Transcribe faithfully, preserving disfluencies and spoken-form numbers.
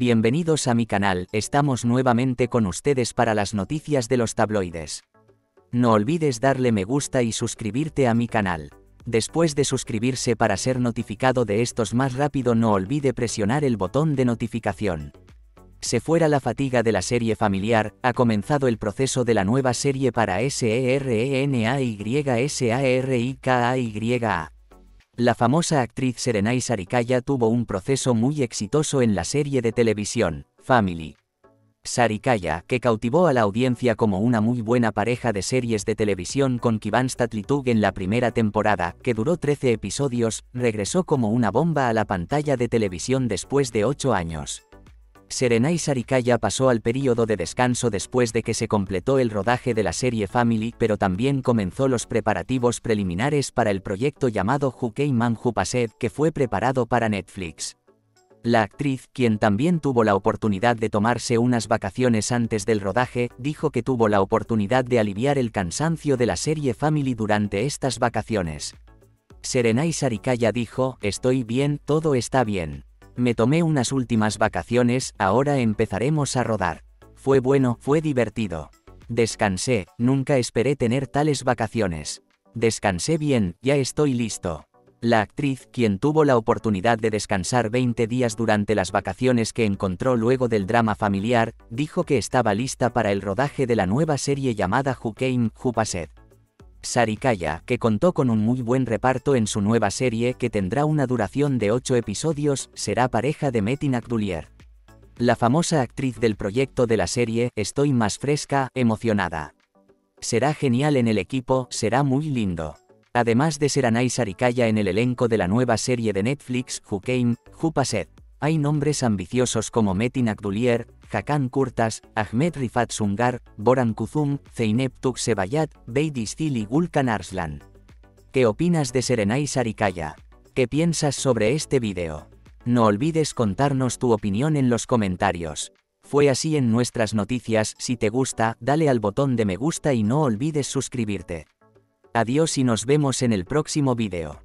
Bienvenidos a mi canal, estamos nuevamente con ustedes para las noticias de los tabloides. No olvides darle me gusta y suscribirte a mi canal. Después de suscribirse para ser notificado de estos más rápido, no olvide presionar el botón de notificación. Se fuera la fatiga de la serie familiar, ha comenzado el proceso de la nueva serie para SERENAYSARIKAY. La famosa actriz Serenay Sarikaya tuvo un proceso muy exitoso en la serie de televisión, Family. Sarikaya, que cautivó a la audiencia como una muy buena pareja de series de televisión con Kivan Statlytug en la primera temporada, que duró trece episodios, regresó como una bomba a la pantalla de televisión después de ocho años. Serenay Sarikaya pasó al período de descanso después de que se completó el rodaje de la serie Family, pero también comenzó los preparativos preliminares para el proyecto llamado Jukeiman Jupased, que fue preparado para Netflix. La actriz, quien también tuvo la oportunidad de tomarse unas vacaciones antes del rodaje, dijo que tuvo la oportunidad de aliviar el cansancio de la serie Family durante estas vacaciones. Serenay Sarikaya dijo: "Estoy bien, todo está bien. Me tomé unas últimas vacaciones, ahora empezaremos a rodar. Fue bueno, fue divertido. Descansé, nunca esperé tener tales vacaciones. Descansé bien, ya estoy listo". La actriz, quien tuvo la oportunidad de descansar veinte días durante las vacaciones que encontró luego del drama familiar, dijo que estaba lista para el rodaje de la nueva serie llamada Jukeiman Jupased. Sarikaya, que contó con un muy buen reparto en su nueva serie que tendrá una duración de ocho episodios, será pareja de Metin Akdoulier. La famosa actriz del proyecto de la serie: "Estoy más fresca, emocionada. Será genial en el equipo, será muy lindo". Además de Serenay Sarikaya en el elenco de la nueva serie de Netflix, Jukeiman Jupased, hay nombres ambiciosos como Metin Akdoulier, Hakan Kurtas, Ahmet Rifat Sungar, Boran Kuzum, Zeynep Tuksebayat, Beidi Stil y Gulkan Arslan. ¿Qué opinas de Serenay Sarikaya? ¿Qué piensas sobre este vídeo? No olvides contarnos tu opinión en los comentarios. Fue así en nuestras noticias. Si te gusta, dale al botón de me gusta y no olvides suscribirte. Adiós y nos vemos en el próximo vídeo.